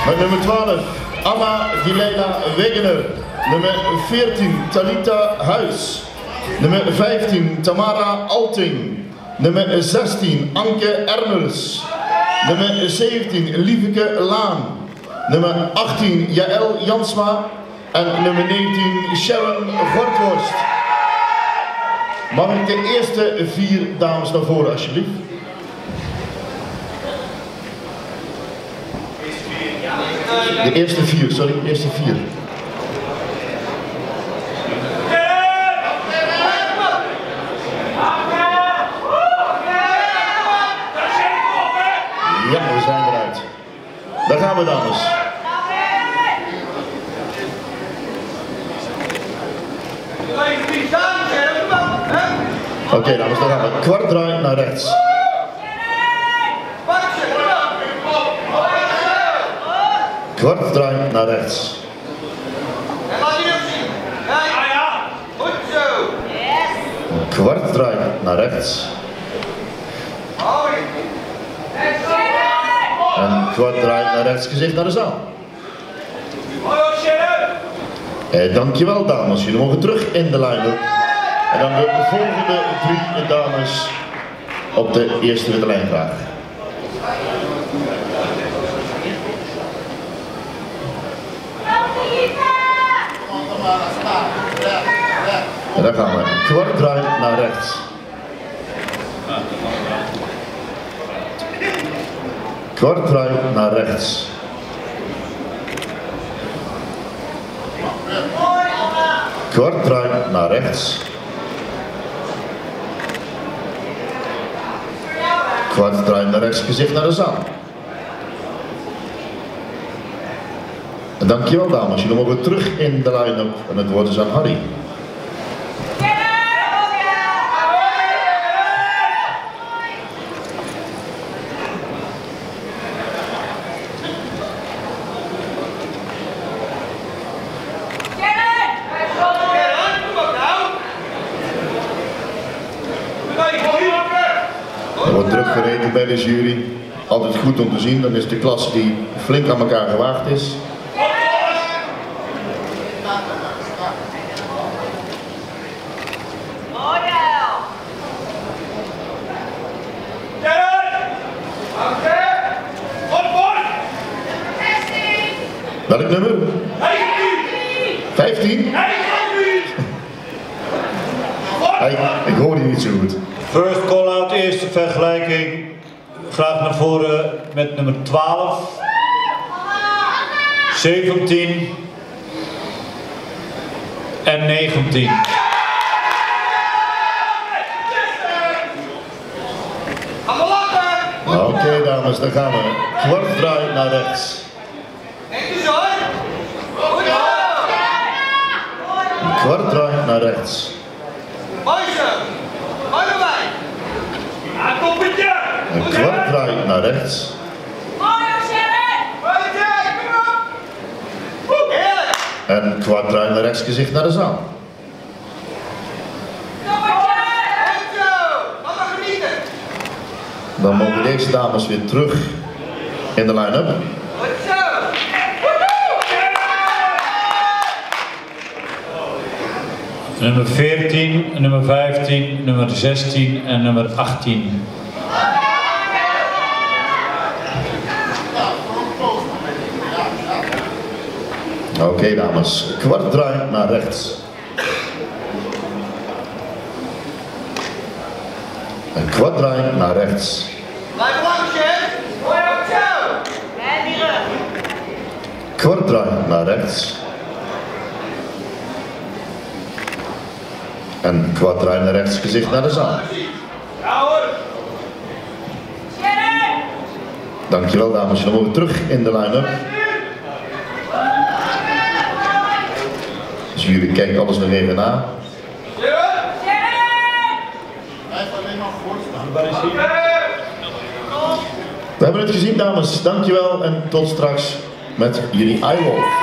Met nummer 12, Anna Dilena Wegener. Nummer 14, Talita Huis. Nummer 15, Tamara Alting. Nummer 16, Anke Erners. Nummer 17, Lieveke Laan. Nummer 18, Jaël Jansma. En nummer 19, Sharon Gortworst. Mag ik de eerste 4 dames naar voren alsjeblieft? De eerste 4, sorry, de eerste 4. Ja, we zijn eruit. Daar gaan we, dames. Oké, dames, daar gaan we. Kwart draai naar rechts. Kwart draai naar rechts. Kwart draai naar rechts. En kwart draai naar rechts, gezicht naar de zaal. Dankjewel, dames. Jullie mogen terug in de line-up. En dan de volgende 3 dames op de eerste witte lijn graag. En daar gaan we. Kwart draai naar rechts. Kwart draai naar rechts. Kwart draai naar rechts. Kwart draai naar rechts, gezicht naar de zaal. En dankjewel, dames. Jullie mogen terug in de line-up en het woord is aan Harry. Er wordt druk gereden bij de jury. Altijd goed om te zien, dan is de klas die flink aan elkaar gewaagd is. Welk nummer? 15? Ik hoor die niet zo goed. First call-out, eerste vergelijking. Graag naar voren met nummer 12, 17 en 19. Oké, dames, daar gaan we. Kwart draai naar rechts. Kwart draai naar rechts. Een kwart draai naar rechts. En een kwart draai naar rechts, gezicht naar de zaal. Dan mogen deze dames weer terug in de line-up. Nummer 14, nummer 15, nummer 16 en nummer 18. Oké, dames, kwart draai naar rechts. Een kwart draai naar rechts. Kwart draai naar rechts. En kwart draai naar rechts, gezicht naar de zaal. Dankjewel, dames. Jullie mogen terug in de line-up. Dus jullie kijken alles nog even na. We hebben het gezien, dames. Dankjewel en tot straks met jullie iWolf.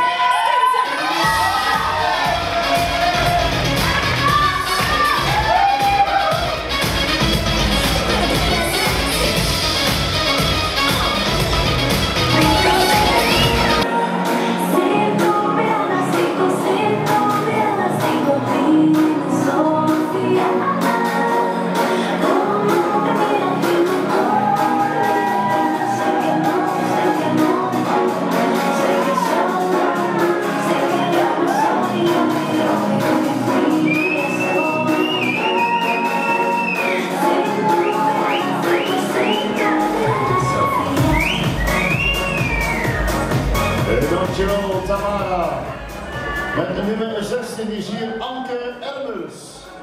Dankjewel Tamara. Met de nummer 16 is hier Anke Ermers.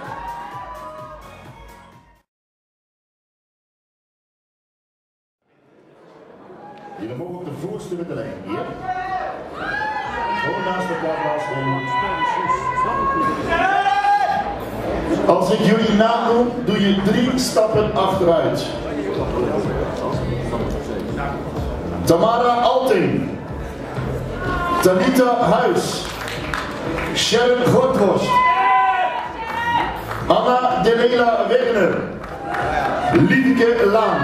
Jullie mogen op de voorste met de lijn hier. Gewoon naast elkaar plaatsnemen. Als ik jullie naam noem, doe je 3 stappen achteruit. Tamara Alting, Talita Huis, Sharon Gortworst, Anna Delela Wegener, Lieveke Laan.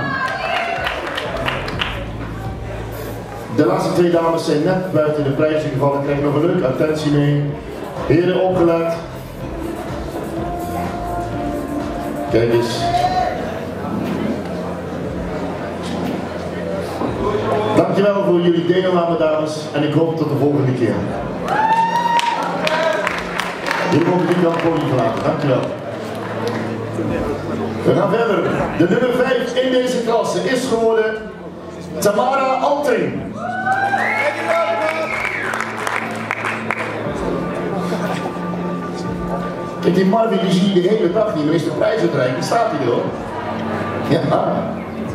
De laatste 2 dames zijn net buiten de prijzen gevallen. Ik krijg nog een leuke attentie mee. Heren, opgelet. Kijk eens. Dankjewel voor jullie deelname, dames. En ik hoop tot de volgende keer. Jullie mogen niet aan het podium verlaten. Dankjewel. We gaan verder. De nummer 5 in deze klasse is geworden Tamara Alting. Kijk, die Marvin die zie je de hele dag niet, maar is de prijs uitreiken, staat hij er hoor. Ja.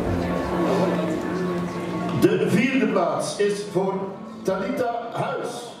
De 4e plaats is voor Talita Huis.